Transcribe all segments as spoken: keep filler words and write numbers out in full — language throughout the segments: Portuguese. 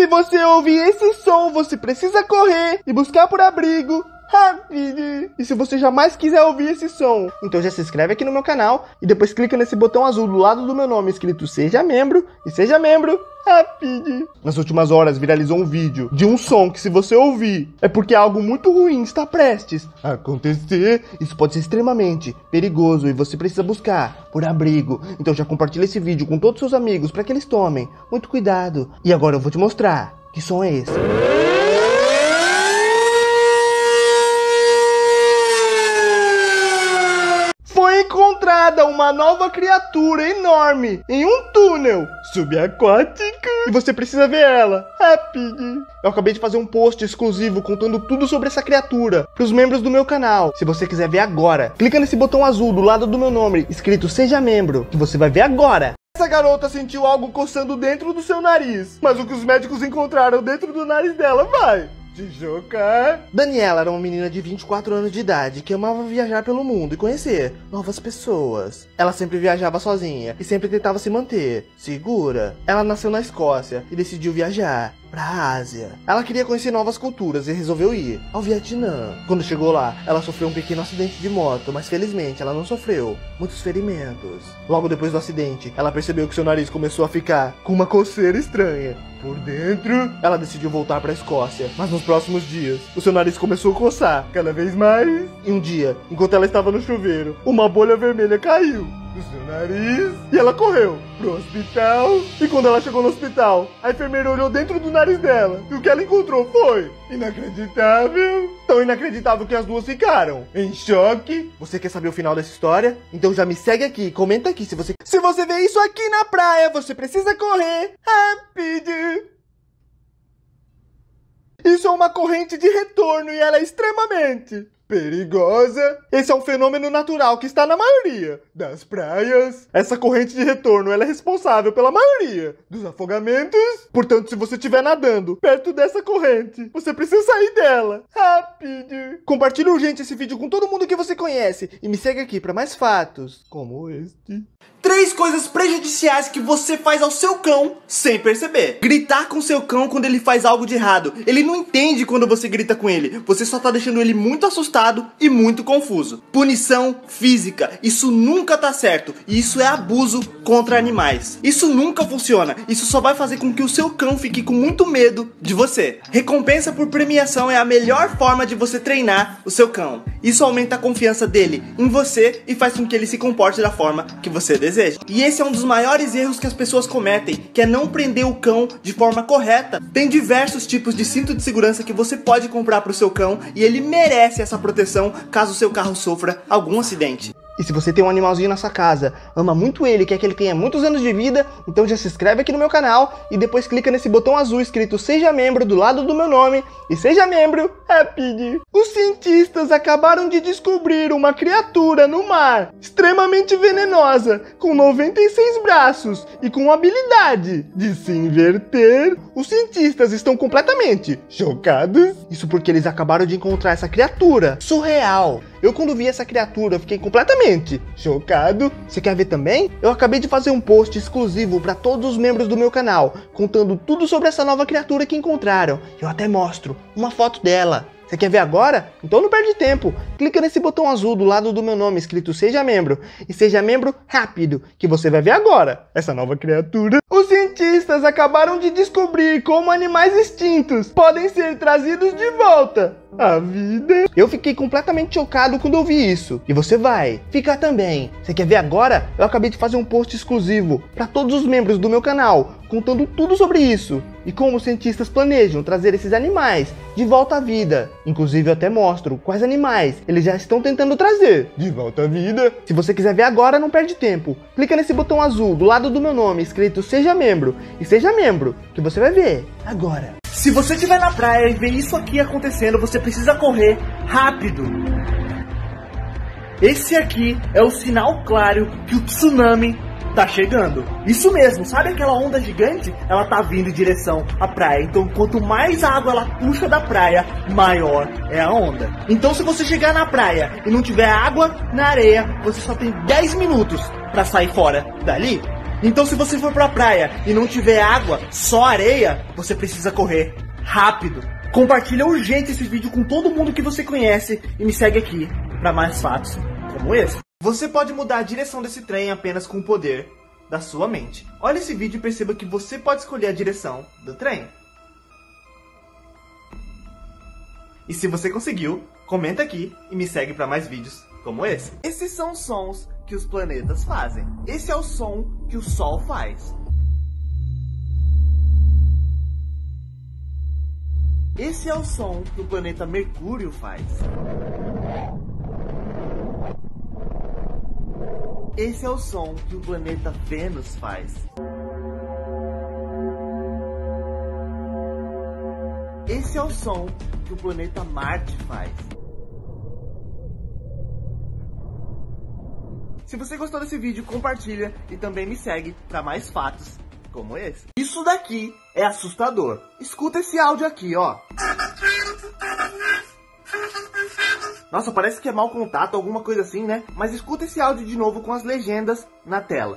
Se você ouvir esse som, você precisa correr e buscar por abrigo rápido. E se você jamais quiser ouvir esse som, então já se inscreve aqui no meu canal e depois clica nesse botão azul do lado do meu nome escrito Seja Membro e seja membro rápido. Nas últimas horas viralizou um vídeo de um som que, se você ouvir, é porque algo muito ruim está prestes a acontecer. Isso pode ser extremamente perigoso e você precisa buscar por abrigo. Então já compartilha esse vídeo com todos os seus amigos para que eles tomem muito cuidado. E agora eu vou te mostrar que som é esse. Foi encontrada uma nova criatura enorme em um túnel subaquático e você precisa ver ela rápido. Eu acabei de fazer um post exclusivo contando tudo sobre essa criatura para os membros do meu canal. Se você quiser ver agora, clica nesse botão azul do lado do meu nome escrito Seja Membro, que você vai ver agora. Essa garota sentiu algo coçando dentro do seu nariz, mas o que os médicos encontraram dentro do nariz dela vai te chocar. Daniela era uma menina de vinte e quatro anos de idade que amava viajar pelo mundo e conhecer novas pessoas. Ela sempre viajava sozinha e sempre tentava se manter segura. Ela nasceu na Escócia e decidiu viajar pra Ásia. Ela queria conhecer novas culturas e resolveu ir ao Vietnã. Quando chegou lá, ela sofreu um pequeno acidente de moto, mas felizmente ela não sofreu muitos ferimentos. Logo depois do acidente, ela percebeu que seu nariz começou a ficar com uma coceira estranha por dentro. Ela decidiu voltar pra Escócia, mas nos próximos dias, o seu nariz começou a coçar cada vez mais. E um dia, enquanto ela estava no chuveiro, uma bolha vermelha caiu do seu nariz e ela correu pro hospital. E quando ela chegou no hospital, a enfermeira olhou dentro do nariz dela e o que ela encontrou foi inacreditável. Tão inacreditável que as duas ficaram em choque. Você quer saber o final dessa história? Então já me segue aqui, comenta aqui se você... Se você vê isso aqui na praia, você precisa correr rápido. Isso é uma corrente de retorno e ela é extremamente perigosa. Esse é um fenômeno natural que está na maioria das praias. Essa corrente de retorno ela é responsável pela maioria dos afogamentos. Portanto, se você estiver nadando perto dessa corrente, você precisa sair dela rápido. Compartilhe urgente esse vídeo com todo mundo que você conhece e me segue aqui para mais fatos como este. Três coisas prejudiciais que você faz ao seu cão sem perceber. Gritar com seu cão quando ele faz algo de errado. Ele não entende quando você grita com ele. Você só tá deixando ele muito assustado e muito confuso. Punição física. Isso nunca tá certo. E isso é abuso contra animais. Isso nunca funciona. Isso só vai fazer com que o seu cão fique com muito medo de você. Recompensa por premiação é a melhor forma de você treinar o seu cão. Isso aumenta a confiança dele em você e faz com que ele se comporte da forma que você deseja. E esse é um dos maiores erros que as pessoas cometem, que é não prender o cão de forma correta. Tem diversos tipos de cinto de segurança que você pode comprar para o seu cão e ele merece essa proteção caso o seu carro sofra algum acidente. E se você tem um animalzinho na sua casa, ama muito ele, quer que ele tenha muitos anos de vida, então já se inscreve aqui no meu canal e depois clica nesse botão azul escrito Seja Membro do lado do meu nome e seja membro rápido. Os cientistas acabaram de descobrir uma criatura no mar extremamente venenosa, com noventa e seis braços e com a habilidade de se inverter. Os cientistas estão completamente chocados. Isso porque eles acabaram de encontrar essa criatura surreal. Eu, quando vi essa criatura, fiquei completamente chocado. Você quer ver também? Eu acabei de fazer um post exclusivo para todos os membros do meu canal, contando tudo sobre essa nova criatura que encontraram. Eu até mostro uma foto dela. Você quer ver agora? Então não perde tempo. Clica nesse botão azul do lado do meu nome escrito Seja Membro e seja membro rápido, que você vai ver agora essa nova criatura. Os cientistas acabaram de descobrir como animais extintos podem ser trazidos de volta à vida. Eu fiquei completamente chocado quando eu vi isso. E você vai ficar também. Você quer ver agora? Eu acabei de fazer um post exclusivo para todos os membros do meu canal, contando tudo sobre isso e como os cientistas planejam trazer esses animais de volta à vida. Inclusive eu até mostro quais animais eles já estão tentando trazer de volta à vida. Se você quiser ver agora, não perde tempo. Clica nesse botão azul do lado do meu nome escrito Seja Membro e seja membro, que você vai ver agora. Se você estiver na praia e ver isso aqui acontecendo, você precisa correr rápido. Esse aqui é o sinal claro que o tsunami tá chegando. Isso mesmo, sabe aquela onda gigante? Ela tá vindo em direção à praia. Então quanto mais água ela puxa da praia, maior é a onda. Então se você chegar na praia e não tiver água na areia, você só tem dez minutos pra sair fora dali. Então se você for pra praia e não tiver água, só areia, você precisa correr rápido. Compartilha urgente esse vídeo com todo mundo que você conhece e me segue aqui para mais fatos como esse. Você pode mudar a direção desse trem apenas com o poder da sua mente. Olha esse vídeo e perceba que você pode escolher a direção do trem. E se você conseguiu, comenta aqui e me segue para mais vídeos como esse. Esses são os sons que os planetas fazem. Esse é o som que o Sol faz. Esse é o som que o planeta Mercúrio faz. Esse é o som que o planeta Vênus faz. Esse é o som que o planeta Marte faz. Se você gostou desse vídeo, compartilha e também me segue para mais fatos como esse. Isso daqui é assustador. Escuta esse áudio aqui, ó. Nossa, parece que é mau contato, alguma coisa assim, né? Mas escuta esse áudio de novo com as legendas na tela.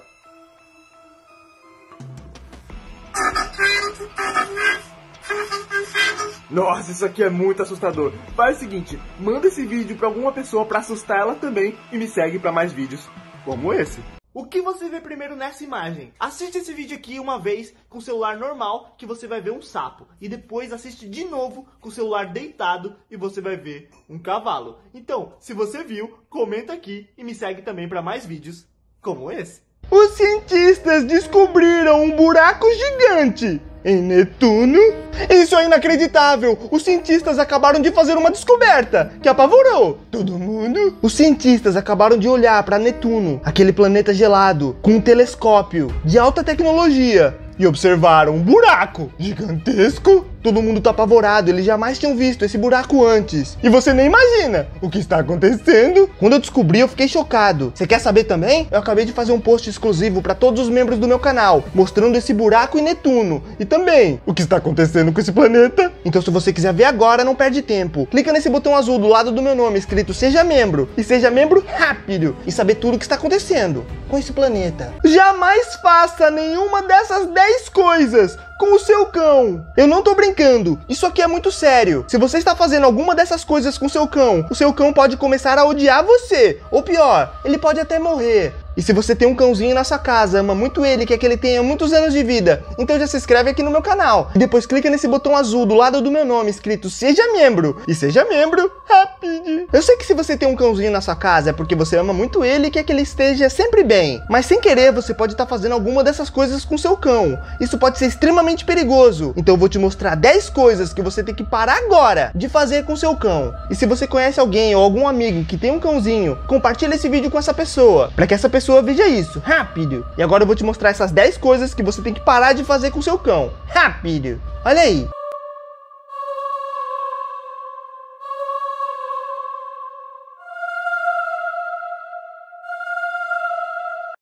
Nossa, isso aqui é muito assustador. Faz o seguinte, manda esse vídeo pra alguma pessoa pra assustar ela também e me segue pra mais vídeos como esse. O que você vê primeiro nessa imagem? Assiste esse vídeo aqui uma vez com o celular normal, que você vai ver um sapo. E depois assiste de novo com o celular deitado e você vai ver um cavalo. Então, se você viu, comenta aqui e me segue também para mais vídeos como esse. Os cientistas descobriram um buraco gigante em Netuno. Isso é inacreditável! Os cientistas acabaram de fazer uma descoberta que apavorou todo mundo. Os cientistas acabaram de olhar para Netuno, aquele planeta gelado, com um telescópio de alta tecnologia e observaram um buraco gigantesco. Todo mundo tá apavorado, eles jamais tinham visto esse buraco antes. E você nem imagina o que está acontecendo. Quando eu descobri, eu fiquei chocado. Você quer saber também? Eu acabei de fazer um post exclusivo para todos os membros do meu canal, mostrando esse buraco em Netuno. E também o que está acontecendo com esse planeta. Então se você quiser ver agora, não perde tempo. Clica nesse botão azul do lado do meu nome, escrito Seja Membro. E seja membro rápido. E saber tudo o que está acontecendo com esse planeta. Jamais faça nenhuma dessas dez coisas com o seu cão. Eu não tô brincando, isso aqui é muito sério. Se você está fazendo alguma dessas coisas com seu cão, o seu cão pode começar a odiar você. Ou pior, ele pode até morrer. E se você tem um cãozinho na sua casa, ama muito ele, quer que ele tenha muitos anos de vida, então já se inscreve aqui no meu canal. E depois clica nesse botão azul do lado do meu nome, escrito Seja Membro. E seja membro rápido. Eu sei que se você tem um cãozinho na sua casa é porque você ama muito ele e quer que ele esteja sempre bem. Mas sem querer, você pode estar fazendo alguma dessas coisas com seu cão. Isso pode ser extremamente perigoso. Então eu vou te mostrar dez coisas que você tem que parar agora de fazer com seu cão. E se você conhece alguém ou algum amigo que tem um cãozinho, compartilha esse vídeo com essa pessoa, para que essa pessoa veja isso, rápido. E agora eu vou te mostrar essas dez coisas que você tem que parar de fazer com seu cão, rápido. Olha aí.